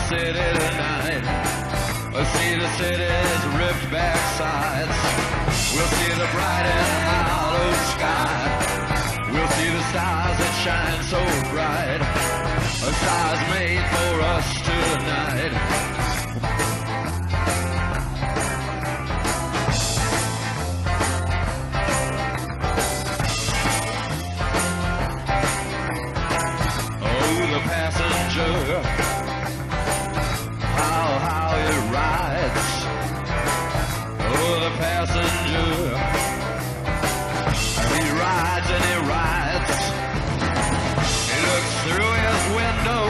city tonight. We'll see the city's ripped back sides. We'll see the bright and hollow sky. We'll see the stars that shine so bright. A stars made for us tonight. Passenger, how it rides. Oh, the passenger, he rides and he rides. He looks through his window.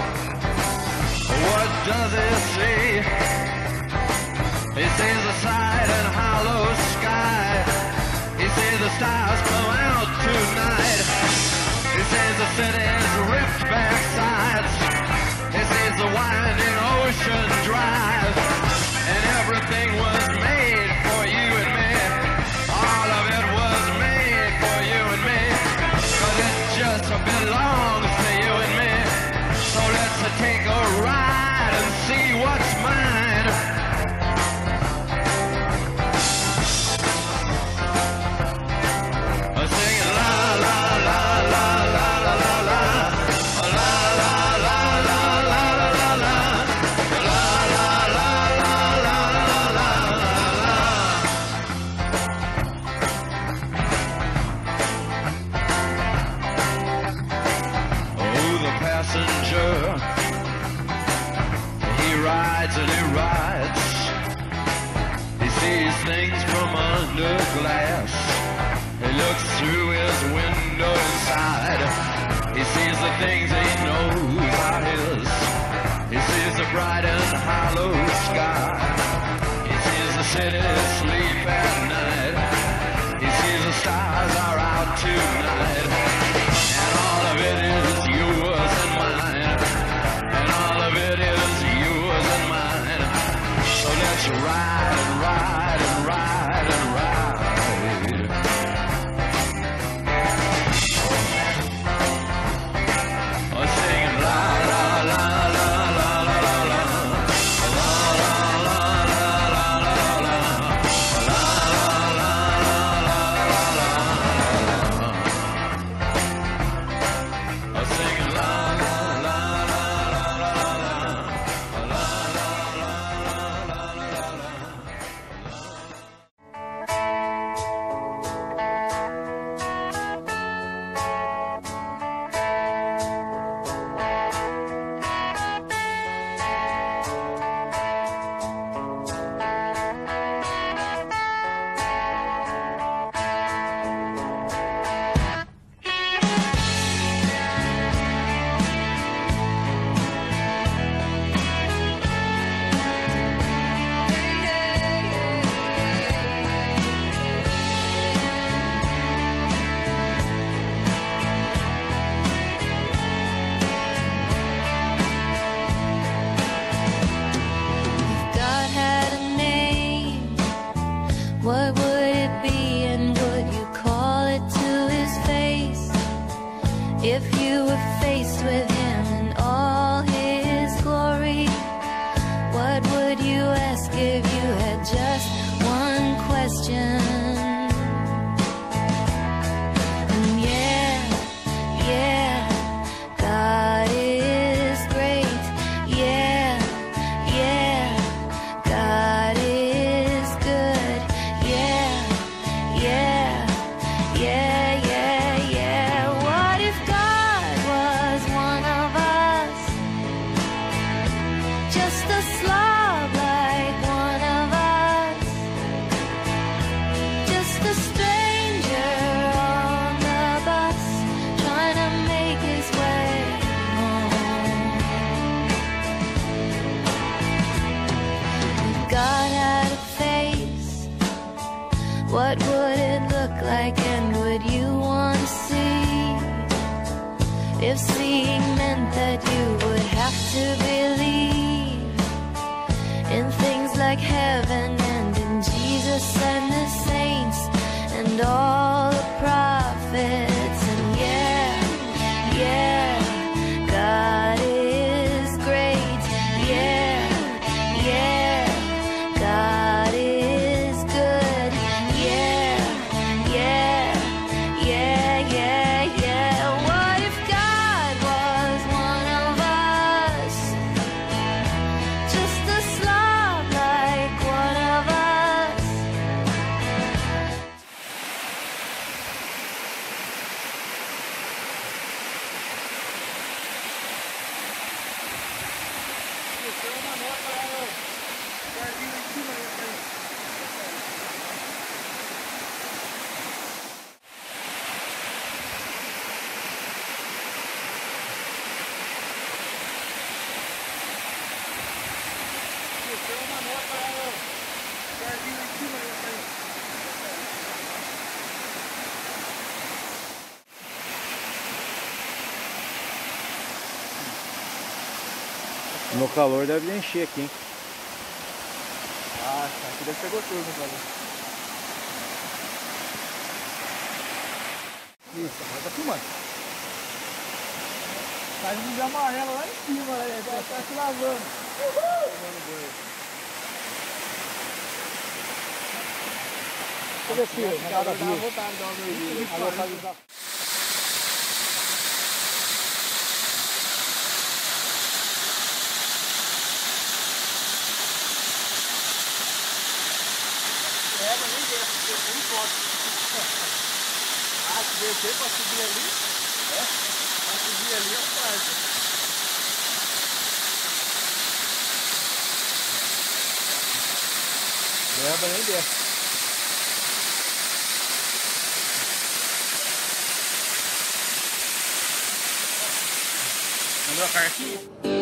What does he see? He sees the side and hollow sky. He sees the stars come out tonight. He sees the city's ripped back sides. He sees the winding ocean drive. And everything was made for you and me. All of it was made for you and me. But it just belongs to you and me. So let's take a ride and see what's mine. Singing la la la la la la la la la la la la la la la Oh, the passenger, he rides and he rides. He sees things from under glass. He looks through his window inside. He sees the things he knows are his. He sees the bright and hollow sky. He sees the city sleep at night. He sees the stars are out tonight. And all of it is yours and mine. And all of it is yours and mine. So let's ride and ride and ride and ride. Singing la la la la la la la la la la la la la singing la la la la la la What would it be, and would you call it to his face? If you were faced with him in all his glory, what would you ask if you had just one question? And yeah, God is great. Yeah, God is good. Yeah. What if God was one of us? Just a slob like one of us. Just a stranger on the bus, trying to make his way home. If God had a face, what would it look like, and would you want to see? If seeing meant that you would have to believe in things like heaven and in Jesus and the saints and all the prophets. And yeah, God is great. Yeah. No calor deve encher aqui, hein? Ah, aqui deve ser gostoso, né, galera? Isso, agora tá filmando. Tá indo de amarelo lá em cima, né? Tá se lavando. Uhul! Deixa eu ver se dá vontade de dar uma doidinha. Mas nem desce, porque tem foto. Ah, se descer pra subir ali, pra subir ali é fácil. Leva nem desce. Mandou a cartinha?